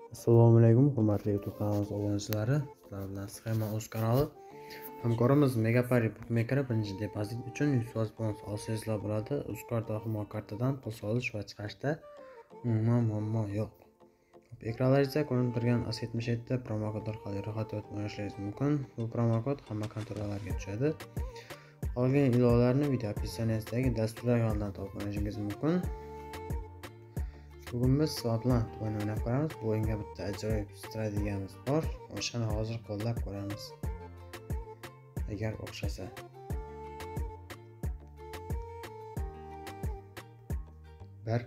Assalomu alaykum, hurmatli YouTube kanalimiz obunachilari. Sizlar bilan Sxema o'z kanali. Hamkorimiz Megapari Bookmaker birinchi depozit uchun 100% bonus olsangizlar bo'ladi. Uzcard va Humo kartadan pul solish va chiqarishda umuman muammo yo'q. Ekranlaringizda ko'rinib turgan A77 promokod orqali ro'yxatdan o'tkazishingiz mumkin. Bu promokod hamma kontoralarga tushadi. Qolgan ilovalarni video opsiyasidagi dasturlar yonidan topib olishingiz mumkin. Bugun biz sizlar bilan o'yin o'ynab ko'ramiz. Bu o'yinga bitta ajoyib strategiyamiz bor. O'shani hozir qo'llab ko'ramiz. Agar o'xshasa. Bir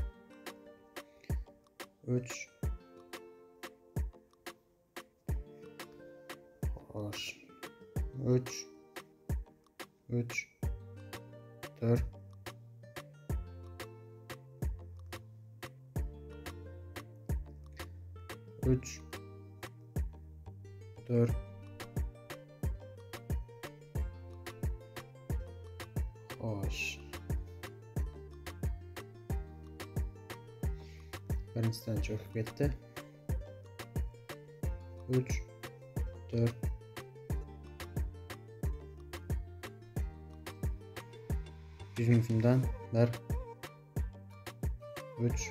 3 Xo'sh. 3 4 3 4 Xo'sh. Birinchidan cho'kib ketdi. 3 4 100 ming so'mdan 1 3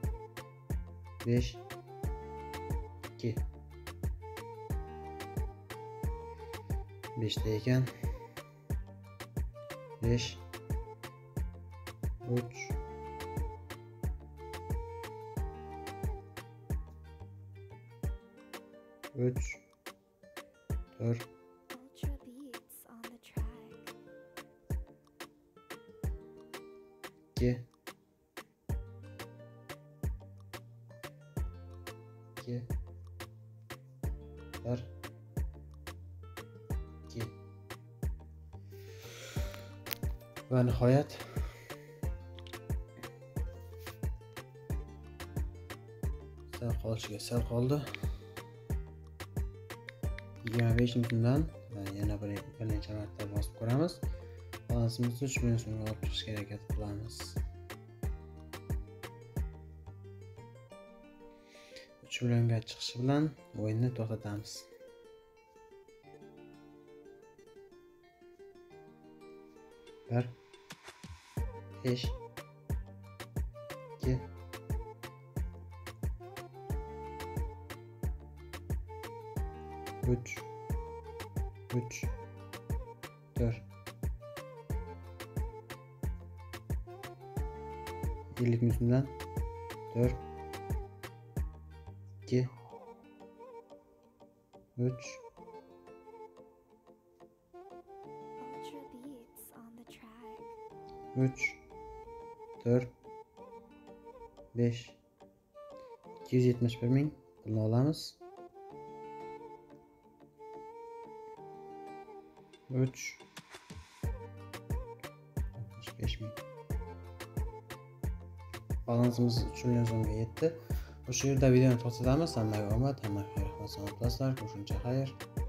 5 2 5 da ekan 5 3 3 4 Ultra beats on the track. 2 2 1 2 va nihoyat sal qolishiga sal qoldi. 25 ming so'mdan yana bir necha marta bosib ko'ramiz. Balansimizni 3 million so'mga olib chiqishga harakat qilamiz. 3 millionga chiqishi bilan o'yinni to'xtatamiz. Bir 5 2 3 3 4 50 ming so'mdan 4 2 3 Ultra beats on the track. 3 4 5 271 ming pulni olamiz. 3 65 ming. Balansimiz 3 million so'mga yetdi. O'sha yerda videoni to'xtatamiz. Hammaga omad, hammaga xayr-xo'shallik. Görüşünce xayr.